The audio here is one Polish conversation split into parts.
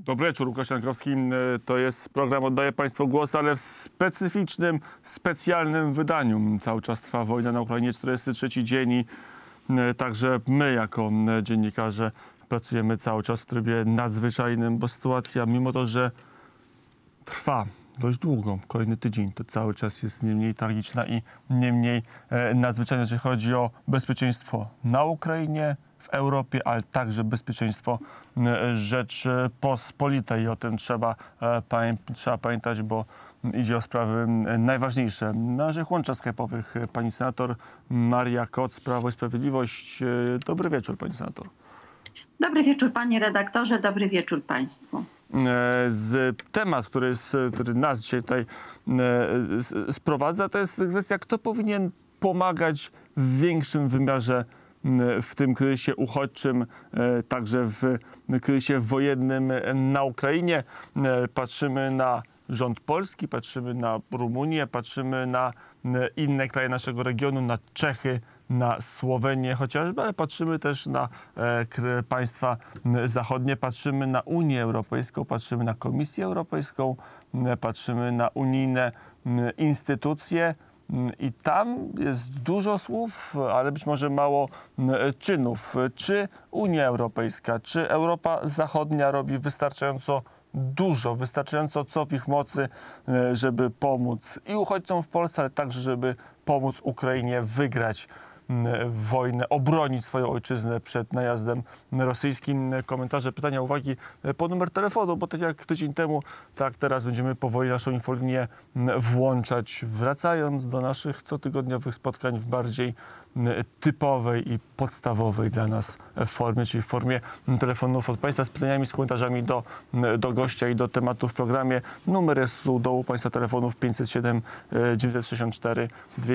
Dobry wieczór, Łukasz Jankowski. To jest program Oddaję Państwu głos, ale w specyficznym, specjalnym wydaniu. Cały czas trwa wojna na Ukrainie, 43 dzień i także my jako dziennikarze pracujemy cały czas w trybie nadzwyczajnym, bo sytuacja, mimo to, że trwa dość długo, kolejny tydzień, to cały czas jest nie mniej tragiczna i nie mniej nadzwyczajna, jeżeli chodzi o bezpieczeństwo na Ukrainie, w Europie, ale także bezpieczeństwo Rzeczypospolitej. I o tym trzeba pamiętać, bo idzie o sprawy najważniejsze. Na naszych łączach skype'owych pani senator Maria Koc, Prawo i Sprawiedliwość. Dobry wieczór, pani senator. Dobry wieczór, panie redaktorze, dobry wieczór państwu. Temat, który nas dzisiaj tutaj sprowadza, to jest kwestia, kto powinien pomagać w większym wymiarze w tym kryzysie uchodźczym, także w kryzysie wojennym na Ukrainie. Patrzymy na rząd polski, patrzymy na Rumunię, patrzymy na inne kraje naszego regionu, na Czechy, na Słowenię chociażby, ale patrzymy też na państwa zachodnie, patrzymy na Unię Europejską, patrzymy na Komisję Europejską, patrzymy na unijne instytucje. I tam jest dużo słów, ale być może mało czynów. Czy Unia Europejska, czy Europa Zachodnia robi wystarczająco dużo, wystarczająco co w ich mocy, żeby pomóc i uchodźcom w Polsce, ale także żeby pomóc Ukrainie wygrać wojnę, obronić swoją ojczyznę przed najazdem rosyjskim? Komentarze, pytania, uwagi po numer telefonu, bo tak jak tydzień temu, tak teraz będziemy powoli naszą infolinię włączać, wracając do naszych cotygodniowych spotkań w bardziej typowej i podstawowej dla nas formie, czyli w formie telefonów od Państwa z pytaniami, z komentarzami do gościa i do tematu w programie. Numer jest u dołu Państwa telefonów 507 964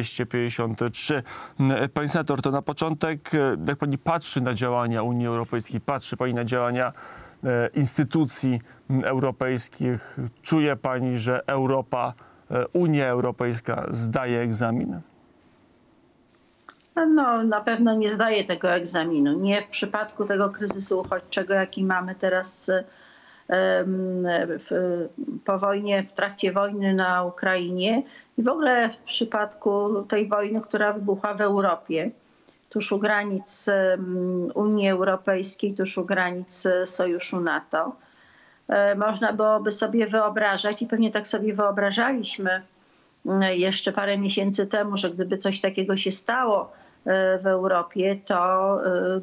253. Pani senator, to na początek, jak Pani patrzy na działania Unii Europejskiej, patrzy Pani na działania instytucji europejskich, czuje Pani, że Unia Europejska zdaje egzamin? No, na pewno nie zdaje tego egzaminu. Nie w przypadku tego kryzysu uchodźczego, jaki mamy teraz po wojnie, w trakcie wojny na Ukrainie i w ogóle w przypadku tej wojny, która wybuchła w Europie, tuż u granic Unii Europejskiej, tuż u granic Sojuszu NATO. Można byłoby sobie wyobrażać i pewnie tak sobie wyobrażaliśmy jeszcze parę miesięcy temu, że gdyby coś takiego się stało w Europie, to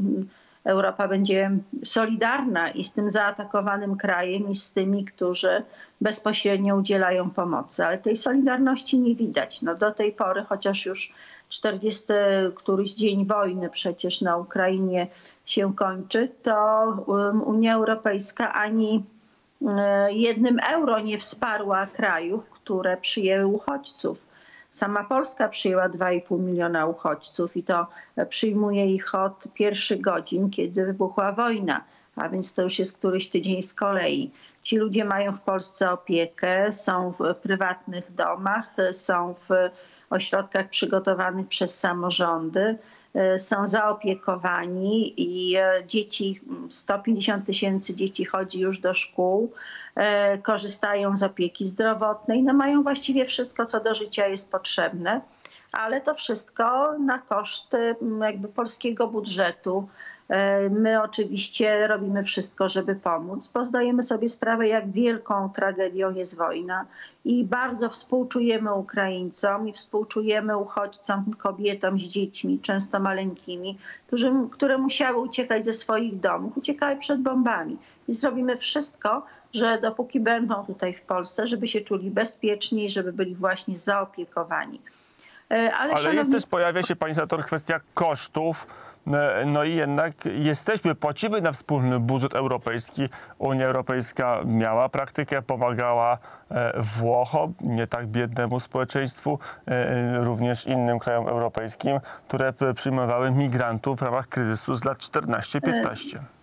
Europa będzie solidarna i z tym zaatakowanym krajem, i z tymi, którzy bezpośrednio udzielają pomocy. Ale tej solidarności nie widać. No, do tej pory, chociaż już 40 któryś dzień wojny przecież na Ukrainie się kończy, to Unia Europejska ani jednym euro nie wsparła krajów, które przyjęły uchodźców. Sama Polska przyjęła 2,5 miliona uchodźców i to przyjmuje ich od pierwszych godzin, kiedy wybuchła wojna, a więc to już jest któryś tydzień z kolei. Ci ludzie mają w Polsce opiekę, są w prywatnych domach, są w ośrodkach przygotowanych przez samorządy, są zaopiekowani i dzieci, 150 000 dzieci chodzi już do szkół, korzystają z opieki zdrowotnej, no mają właściwie wszystko, co do życia jest potrzebne, ale to wszystko na koszt jakby polskiego budżetu. My oczywiście robimy wszystko, żeby pomóc, bo zdajemy sobie sprawę, jak wielką tragedią jest wojna i bardzo współczujemy Ukraińcom i współczujemy uchodźcom, kobietom z dziećmi, często maleńkimi, które musiały uciekać ze swoich domów, uciekały przed bombami. I zrobimy wszystko, że dopóki będą tutaj w Polsce, żeby się czuli bezpiecznie i żeby byli właśnie zaopiekowani. Ale jest też, pojawia się, pani senator, kwestia kosztów. No i jednak płacimy na wspólny budżet europejski. Unia Europejska miała praktykę, pomagała Włochom, nie tak biednemu społeczeństwu, również innym krajom europejskim, które przyjmowały migrantów w ramach kryzysu z lat 14-15.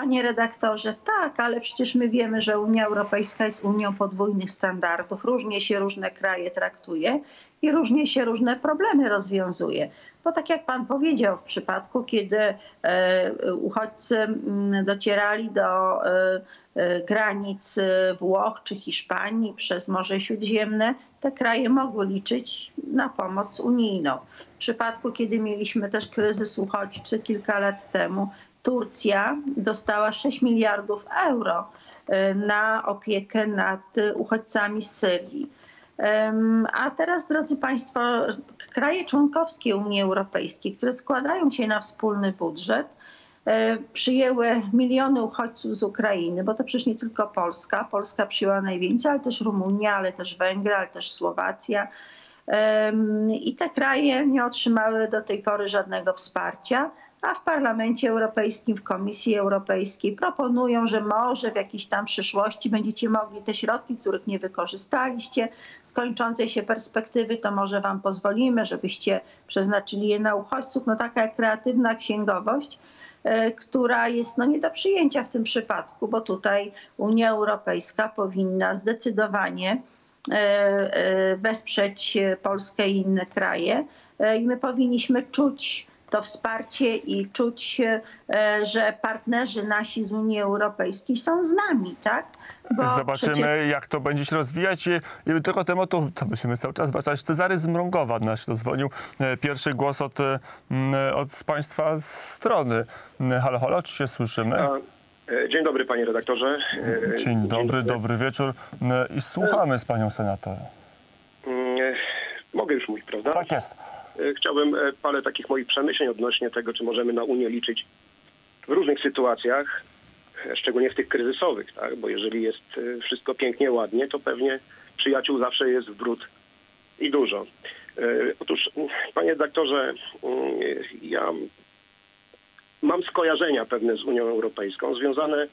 Panie redaktorze, tak, ale przecież my wiemy, że Unia Europejska jest Unią podwójnych standardów. Różnie się różne kraje traktuje i różnie się różne problemy rozwiązuje. Bo tak jak pan powiedział, w przypadku, kiedy uchodźcy docierali do granic Włoch czy Hiszpanii przez Morze Śródziemne, te kraje mogły liczyć na pomoc unijną. W przypadku, kiedy mieliśmy też kryzys uchodźczy kilka lat temu, Turcja dostała 6 miliardów euro na opiekę nad uchodźcami z Syrii. A teraz, drodzy Państwo, kraje członkowskie Unii Europejskiej, które składają się na wspólny budżet, przyjęły miliony uchodźców z Ukrainy, bo to przecież nie tylko Polska. Polska przyjęła najwięcej, ale też Rumunia, ale też Węgry, ale też Słowacja. I te kraje nie otrzymały do tej pory żadnego wsparcia, a w Parlamencie Europejskim, w Komisji Europejskiej proponują, że może w jakiejś tam przyszłości będziecie mogli te środki, których nie wykorzystaliście z kończącej się perspektywy, to może wam pozwolimy, żebyście przeznaczyli je na uchodźców. No taka kreatywna księgowość, która jest nie do przyjęcia w tym przypadku, bo tutaj Unia Europejska powinna zdecydowanie wesprzeć Polskę i inne kraje i my powinniśmy czuć to wsparcie i czuć, że partnerzy nasi z Unii Europejskiej są z nami, tak? Bo zobaczymy, jak to będzie się rozwijać. I do tego tematu to musimy cały czas wracać. Cezary z Mrągowa nas dozwolił. Pierwszy głos od Państwa strony. Halo, halo, czy się słyszymy? Dzień dobry, panie redaktorze. Dzień dobry, dobry wieczór. I słuchamy z panią senator. Mogę już mówić, prawda? Tak jest. Chciałbym parę takich moich przemyśleń odnośnie tego, czy możemy na Unię liczyć w różnych sytuacjach, szczególnie w tych kryzysowych, tak? Bo jeżeli jest wszystko pięknie, ładnie, to pewnie przyjaciół zawsze jest w bród i dużo. Otóż, panie redaktorze, ja mam skojarzenia pewne z Unią Europejską związane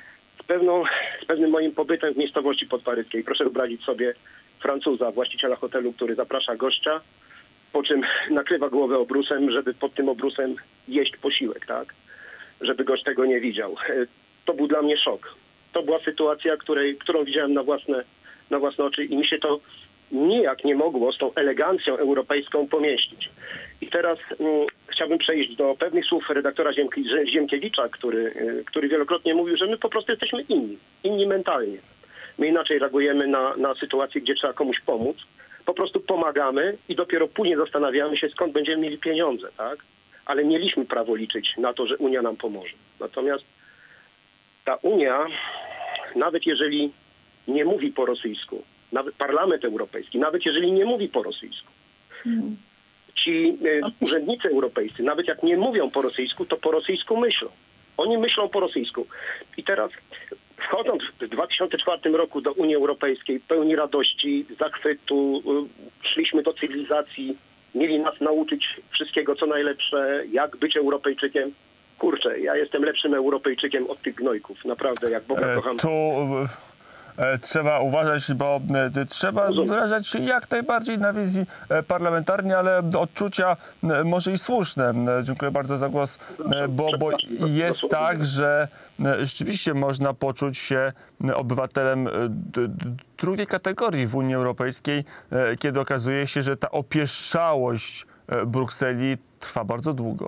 z pewnym moim pobytem w miejscowości podparyskiej. Proszę wyobrazić sobie Francuza, właściciela hotelu, który zaprasza gościa, po czym nakrywa głowę obrusem, żeby pod tym obrusem jeść posiłek, tak? Żeby gość tego nie widział. To był dla mnie szok. To była sytuacja, którą widziałem na własne oczy i mi się to nijak nie mogło z tą elegancją europejską pomieścić. I teraz chciałbym przejść do pewnych słów redaktora Ziemkiewicza, który wielokrotnie mówił, że my po prostu jesteśmy inni mentalnie. My inaczej reagujemy na sytuację, gdzie trzeba komuś pomóc. Po prostu pomagamy i dopiero później zastanawiamy się, skąd będziemy mieli pieniądze, tak? Ale mieliśmy prawo liczyć na to, że Unia nam pomoże. Natomiast ta Unia, nawet jeżeli nie mówi po rosyjsku, nawet Parlament Europejski, nawet jeżeli nie mówi po rosyjsku, ci urzędnicy europejscy, nawet jak nie mówią po rosyjsku, to po rosyjsku myślą. Oni myślą po rosyjsku. I teraz wchodząc w 2004 roku do Unii Europejskiej, pełni radości, zachwytu, szliśmy do cywilizacji, mieli nas nauczyć wszystkiego, co najlepsze, jak być Europejczykiem. Kurczę, ja jestem lepszym Europejczykiem od tych gnojków. Naprawdę, jak Boga kocham. Trzeba uważać, bo trzeba wyrażać się jak najbardziej na wizji parlamentarnej, ale odczucia może i słuszne. Dziękuję bardzo za głos, bo jest tak, że rzeczywiście można poczuć się obywatelem drugiej kategorii w Unii Europejskiej, kiedy okazuje się, że ta opieszałość Brukseli trwa bardzo długo.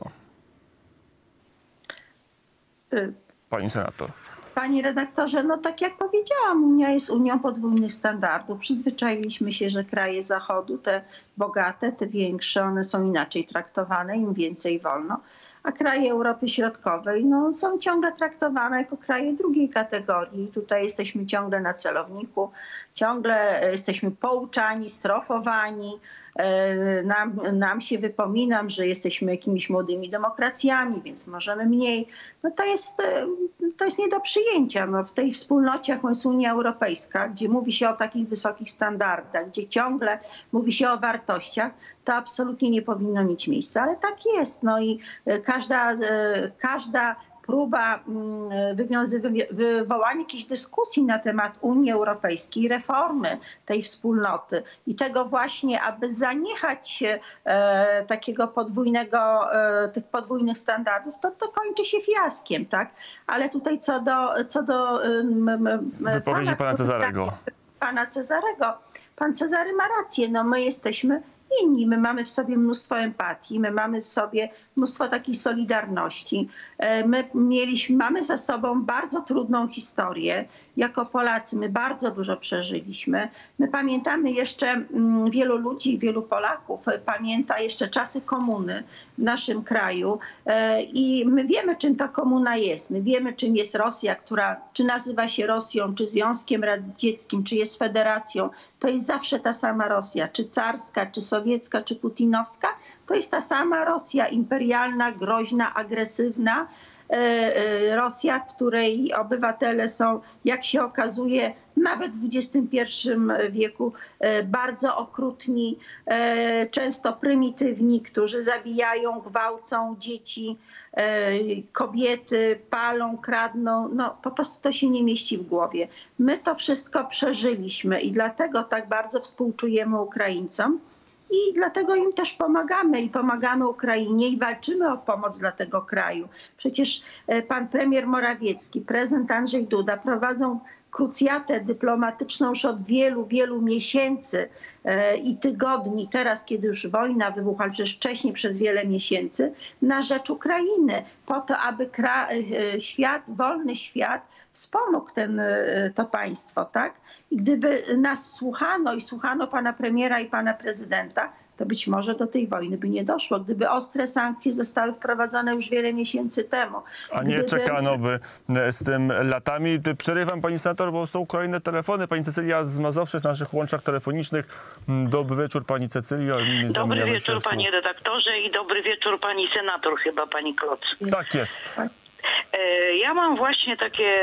Pani senator. Panie redaktorze, tak jak powiedziałam, Unia jest Unią podwójnych standardów. Przyzwyczailiśmy się, że kraje Zachodu, te bogate, te większe, one są inaczej traktowane, im więcej wolno. A kraje Europy Środkowej są ciągle traktowane jako kraje drugiej kategorii. Tutaj jesteśmy ciągle na celowniku, ciągle jesteśmy pouczani, strofowani. Nam się wypominam, że jesteśmy jakimiś młodymi demokracjami, więc możemy mniej. To jest nie do przyjęcia. W tej wspólnocie, jaką jest Unia Europejska, gdzie mówi się o takich wysokich standardach, gdzie ciągle mówi się o wartościach, to absolutnie nie powinno mieć miejsca. Ale tak jest. I każda próba wywołania jakiejś dyskusji na temat Unii Europejskiej, reformy tej wspólnoty i tego właśnie, aby zaniechać się takiego tych podwójnych standardów, to kończy się fiaskiem, tak? Ale tutaj co do wypowiedzi pana Cezarego. Pan Cezary ma rację, no my jesteśmy inni, my mamy w sobie mnóstwo empatii, my mamy w sobie mnóstwo takiej solidarności. Mamy za sobą bardzo trudną historię. Jako Polacy my bardzo dużo przeżyliśmy. My pamiętamy jeszcze, wielu ludzi, wielu Polaków pamięta jeszcze czasy komuny w naszym kraju i my wiemy, czym ta komuna jest. My wiemy, czym jest Rosja, czy nazywa się Rosją, czy Związkiem Radzieckim, czy jest federacją. To jest zawsze ta sama Rosja, czy carska, czy sowiecka, czy putinowska. To jest ta sama Rosja imperialna, groźna, agresywna. Rosja, w której obywatele są, jak się okazuje, nawet w XXI wieku bardzo okrutni, często prymitywni, którzy zabijają, gwałcą dzieci, kobiety, palą, kradną. No, po prostu to się nie mieści w głowie. My to wszystko przeżyliśmy i dlatego tak bardzo współczujemy Ukraińcom. I dlatego im też pomagamy i pomagamy Ukrainie i walczymy o pomoc dla tego kraju. Przecież pan premier Morawiecki, prezydent Andrzej Duda prowadzą krucjatę dyplomatyczną już od wielu, wielu miesięcy i tygodni, teraz kiedy już wojna wybuchła, ale przecież wcześniej przez wiele miesięcy, na rzecz Ukrainy, po to, aby wolny świat wspomógł to państwo, tak? I gdyby nas słuchano i słuchano pana premiera i pana prezydenta, to być może do tej wojny by nie doszło, gdyby ostre sankcje zostały wprowadzone już wiele miesięcy temu. A nie czekano by z tym latami. Przerywam pani senator, bo są kolejne telefony. Pani Cecylia z Mazowszy, z naszych łączach telefonicznych. Dobry wieczór pani Cecylio. Dobry wieczór panie redaktorze i dobry wieczór pani senator, chyba pani Kloc. Tak jest. Ja mam właśnie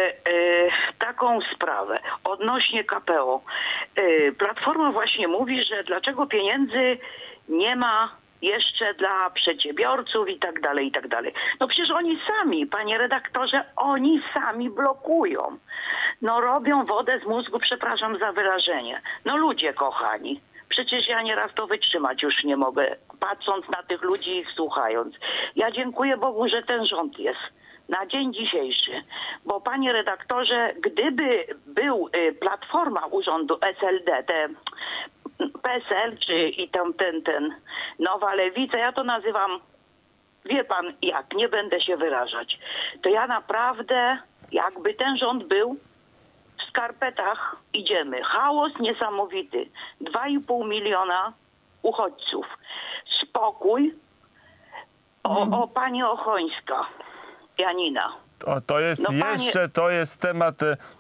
taką sprawę odnośnie KPO. Platforma właśnie mówi, że dlaczego pieniędzy nie ma jeszcze dla przedsiębiorców i tak dalej, i tak dalej. No przecież oni sami, panie redaktorze, oni sami blokują. No robią wodę z mózgu, przepraszam za wyrażenie. No ludzie kochani. Przecież ja nieraz to wytrzymać już nie mogę, patrząc na tych ludzi i ich słuchając. Ja dziękuję Bogu, że ten rząd jest na dzień dzisiejszy. Bo panie redaktorze, gdyby był platforma urządu SLD, PSL czy ten Nowa Lewica, ja to nazywam, wie pan jak, nie będę się wyrażać, to ja naprawdę, jakby ten rząd był, w skarpetach idziemy. Chaos niesamowity. 2,5 miliona uchodźców. Spokój. O pani Ochońska. Janina. To jest to jest temat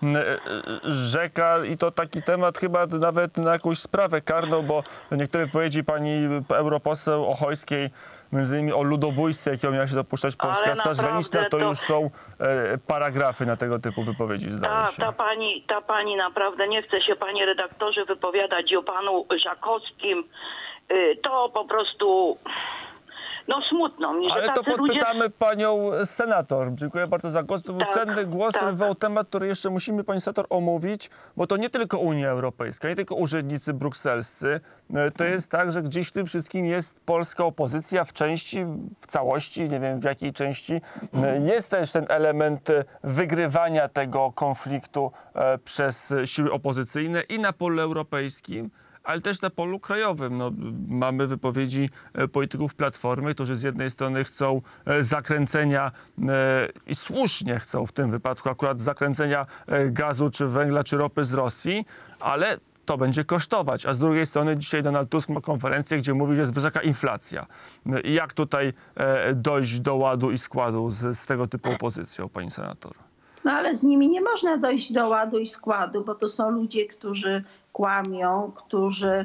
rzeka i to taki temat chyba nawet na jakąś sprawę karną, bo niektóre wypowiedzi pani europoseł Ochojskiej, między innymi o ludobójstwie, jakiego miała się dopuszczać polska Straż Graniczna, to już są paragrafy na tego typu wypowiedzi, zdaje się. Ta pani naprawdę, nie chce się panie redaktorze wypowiadać o panu Żakowskim, to po prostu... No smutno mi, że ale to podpytamy ludzie... panią senator. Dziękuję bardzo za głos. To był cenny głos, który wywołał temat, który jeszcze musimy pani senator omówić, bo to nie tylko Unia Europejska, nie tylko urzędnicy brukselscy. To jest tak, że gdzieś w tym wszystkim jest polska opozycja w części, w całości, nie wiem w jakiej części. Jest też ten element wygrywania tego konfliktu przez siły opozycyjne i na polu europejskim, ale też na polu krajowym. No, mamy wypowiedzi polityków Platformy, którzy z jednej strony chcą zakręcenia i słusznie chcą w tym wypadku akurat zakręcenia gazu, czy węgla, czy ropy z Rosji, ale to będzie kosztować. A z drugiej strony dzisiaj Donald Tusk ma konferencję, gdzie mówi, że jest wysoka inflacja. I jak tutaj dojść do ładu i składu z tego typu opozycją, pani senator? No ale z nimi nie można dojść do ładu i składu, bo to są ludzie, którzy kłamią, którzy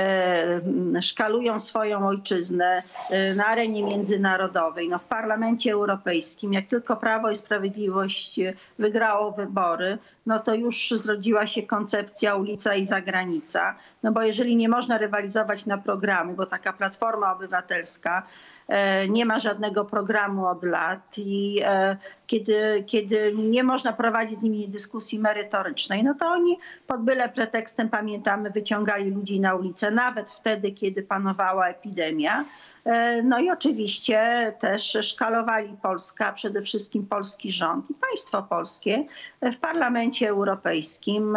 szkalują swoją ojczyznę na arenie międzynarodowej. No, w Parlamencie Europejskim, jak tylko Prawo i Sprawiedliwość wygrało wybory, no to już zrodziła się koncepcja ulica i zagranica. No bo jeżeli nie można rywalizować na programy, bo taka Platforma Obywatelska nie ma żadnego programu od lat i kiedy nie można prowadzić z nimi dyskusji merytorycznej, no to oni pod byle pretekstem, pamiętamy, wyciągali ludzi na ulicę, nawet wtedy, kiedy panowała epidemia. No i oczywiście też szkalowali Polskę, a przede wszystkim polski rząd i państwo polskie w Parlamencie Europejskim,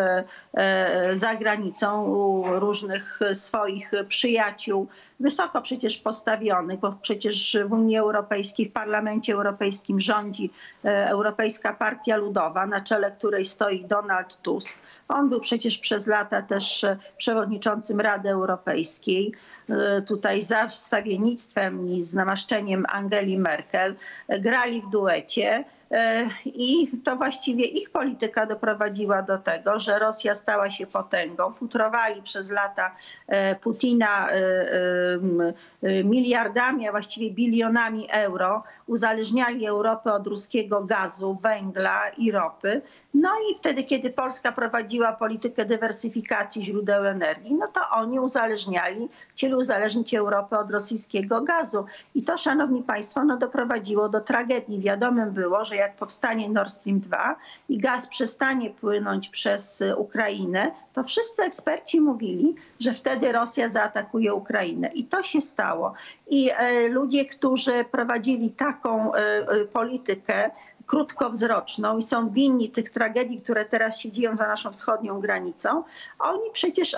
za granicą u różnych swoich przyjaciół, wysoko przecież postawionych, bo przecież w Unii Europejskiej, w Parlamencie Europejskim rządzi Europejska Partia Ludowa, na czele której stoi Donald Tusk. On był przecież przez lata też przewodniczącym Rady Europejskiej. Tutaj za wstawiennictwem i z namaszczeniem Angeli Merkel grali w duecie. I to właściwie ich polityka doprowadziła do tego, że Rosja stała się potęgą. Futrowali przez lata Putina miliardami, a właściwie bilionami euro. Uzależniali Europę od ruskiego gazu, węgla i ropy. No i wtedy, kiedy Polska prowadziła politykę dywersyfikacji źródeł energii, no to oni chcieli uzależnić Europę od rosyjskiego gazu. I to, szanowni państwo, no doprowadziło do tragedii. Wiadomym było, że jak powstanie Nord Stream 2 i gaz przestanie płynąć przez Ukrainę, to wszyscy eksperci mówili, że wtedy Rosja zaatakuje Ukrainę. I to się stało. I ludzie, którzy prowadzili taką politykę krótkowzroczną i są winni tych tragedii, które teraz się dzieją za naszą wschodnią granicą, oni przecież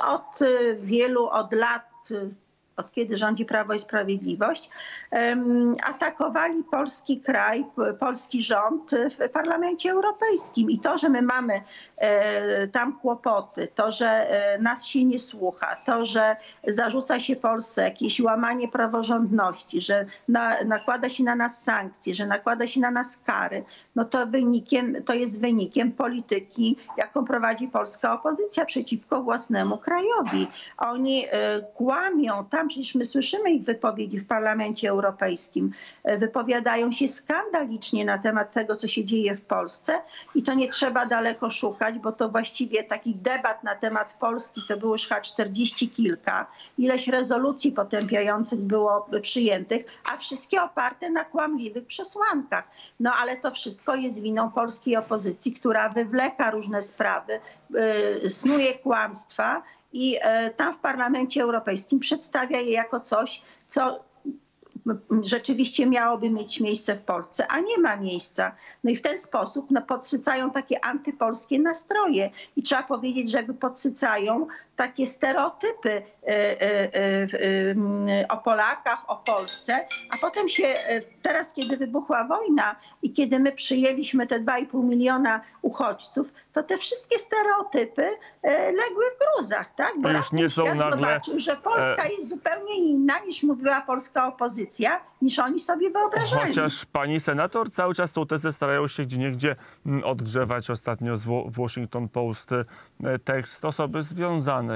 od lat, od kiedy rządzi Prawo i Sprawiedliwość, atakowali polski kraj, polski rząd w Parlamencie Europejskim. I to, że my mamy tam kłopoty, to, że nas się nie słucha, to, że zarzuca się Polsce jakieś łamanie praworządności, że nakłada się na nas sankcje, że nakłada się na nas kary, no to jest wynikiem polityki, jaką prowadzi polska opozycja przeciwko własnemu krajowi. Oni kłamią tam, przecież my słyszymy ich wypowiedzi w Parlamencie Europejskim, wypowiadają się skandalicznie na temat tego, co się dzieje w Polsce i to nie trzeba daleko szukać, bo to właściwie takich debat na temat Polski to było już 40 kilka. Ileś rezolucji potępiających było przyjętych, a wszystkie oparte na kłamliwych przesłankach. No ale to wszystko jest winą polskiej opozycji, która wywleka różne sprawy, snuje kłamstwa i tam w Parlamencie Europejskim przedstawia je jako coś, co rzeczywiście miałoby mieć miejsce w Polsce, a nie ma miejsca. No i w ten sposób podsycają takie antypolskie nastroje. I trzeba powiedzieć, że jakby podsycają takie stereotypy o Polakach, o Polsce, a potem teraz, kiedy wybuchła wojna i kiedy my przyjęliśmy te 2,5 miliona uchodźców, to te wszystkie stereotypy legły w gruzach, tak? Bo już nie są nagle... zobaczył, że Polska jest zupełnie inna, niż mówiła polska opozycja, niż oni sobie wyobrażali. Chociaż pani senator cały czas tą tezę starają się gdzieniegdzie odgrzewać. Ostatnio w Washington Post tekst osoby związanej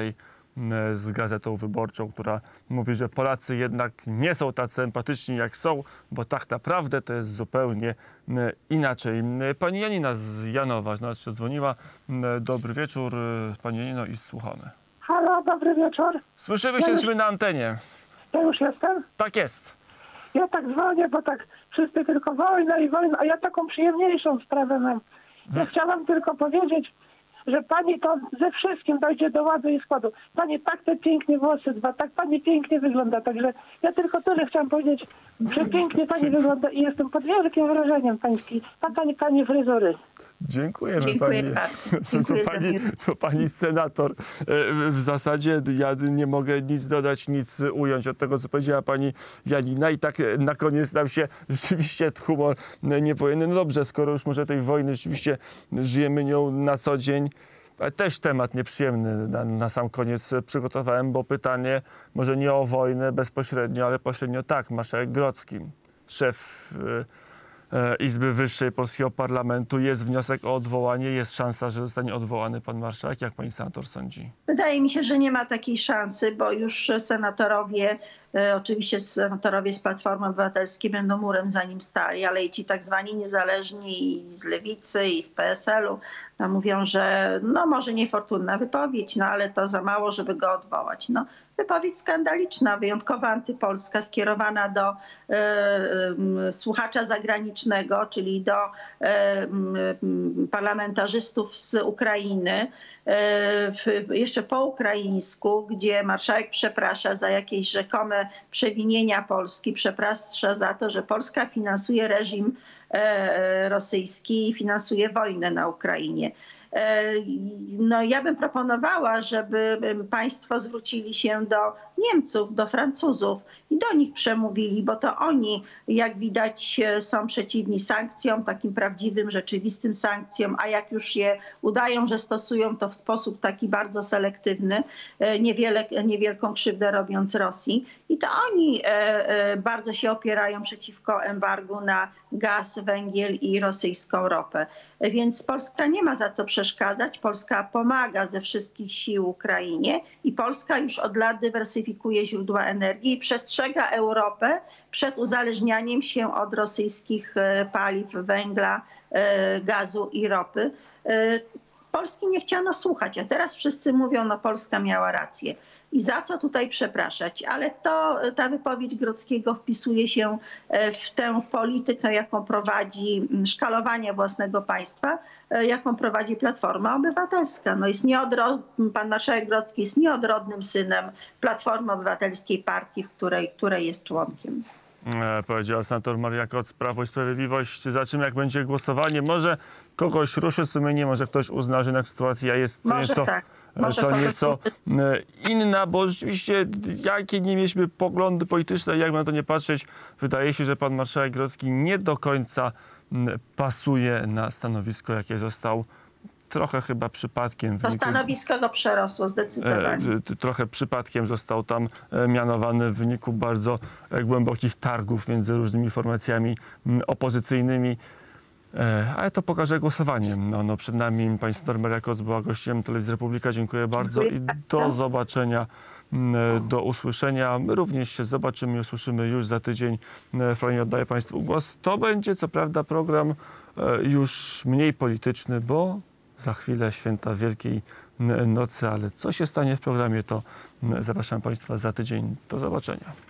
z Gazetą Wyborczą, która mówi, że Polacy jednak nie są tacy empatyczni, jak są, bo tak naprawdę to jest zupełnie inaczej. Pani Janina z Janowa nas się dzwoniła. Dobry wieczór, pani Janino, i słuchamy. Halo, dobry wieczór. Słyszymy się, jesteśmy na antenie. Ja już jestem? Tak jest. Ja tak dzwonię, bo tak wszyscy tylko wojna i wojna, a ja taką przyjemniejszą sprawę mam. Ja chciałam tylko powiedzieć, że pani to ze wszystkim dojdzie do ładu i składu. Pani tak te pięknie włosy dba, tak pani pięknie wygląda, także ja tylko tyle chciałam powiedzieć, że pięknie pani wygląda i jestem pod wielkim wrażeniem pani fryzury. Dziękujemy. Dziękuję bardzo. Dziękuję to pani senator. W zasadzie ja nie mogę nic dodać, nic ująć od tego, co powiedziała pani Janina. I tak na koniec nam się rzeczywiście humor niewojenny. No dobrze, skoro już może tej wojny rzeczywiście żyjemy nią na co dzień. Też temat nieprzyjemny na sam koniec przygotowałem, bo pytanie może nie o wojnę bezpośrednio, ale pośrednio tak. Marszałek Grodzki, szef Izby Wyższej Polskiego Parlamentu. Jest wniosek o odwołanie, jest szansa, że zostanie odwołany pan marszałek. Jak pani senator sądzi? Wydaje mi się, że nie ma takiej szansy, bo już senatorowie, oczywiście senatorowie z Platformy Obywatelskiej będą murem za nim stali, ale i ci tak zwani niezależni i z Lewicy i z PSL-u mówią, że no może niefortunna wypowiedź, no ale to za mało, żeby go odwołać. No, wypowiedź skandaliczna, wyjątkowo antypolska, skierowana do słuchacza zagranicznego, czyli do parlamentarzystów z Ukrainy, jeszcze po ukraińsku, gdzie marszałek przeprasza za jakieś rzekome przewinienia Polski, przeprasza za to, że Polska finansuje reżim rosyjski i finansuje wojnę na Ukrainie. No, ja bym proponowała, żeby państwo zwrócili się do Niemców, do Francuzów i do nich przemówili, bo to oni, jak widać, są przeciwni sankcjom, takim prawdziwym, rzeczywistym sankcjom, a jak już je udają, że stosują, to w sposób taki bardzo selektywny, niewielką krzywdę robiąc Rosji. I to oni bardzo się opierają przeciwko embargu na gaz, węgiel i rosyjską ropę. Więc Polska nie ma za co przeszkadzać. Polska pomaga ze wszystkich sił Ukrainie i Polska już od lat dywersyfikuje źródła energii i przestrzega Europę przed uzależnianiem się od rosyjskich paliw, węgla, gazu i ropy. Polski nie chciano słuchać, a teraz wszyscy mówią, no Polska miała rację. I za co tutaj przepraszać? Ale ta wypowiedź Grodzkiego wpisuje się w tę politykę, jaką prowadzi, szkalowania własnego państwa, jaką prowadzi Platforma Obywatelska. No pan marszałek Grodzki jest nieodrodnym synem Platformy Obywatelskiej, partii, której jest członkiem. Powiedziała senator Maria Koc, Prawo i Sprawiedliwość. Zobaczymy, jak będzie głosowanie. Może kogoś ruszy sumienie, może ktoś uzna, że jednak sytuacja jest co nieco inna, bo rzeczywiście jakie nie mieliśmy poglądy polityczne, jak na to nie patrzeć, wydaje się, że pan marszałek Grodzki nie do końca pasuje na stanowisko, jakie został trochę chyba przypadkiem. To stanowisko go przerosło zdecydowanie. Trochę przypadkiem został tam mianowany w wyniku bardzo głębokich targów między różnymi formacjami opozycyjnymi. Ale to pokaże głosowanie. No, przed nami pani senator Maria Koc była gościem Telewizji Republika. Dziękuję bardzo i do zobaczenia, do usłyszenia. My również się zobaczymy i usłyszymy już za tydzień. Franie, oddaję państwu głos. To będzie co prawda program już mniej polityczny, bo za chwilę święta Wielkiej Nocy, ale co się stanie w programie, to zapraszam państwa za tydzień. Do zobaczenia.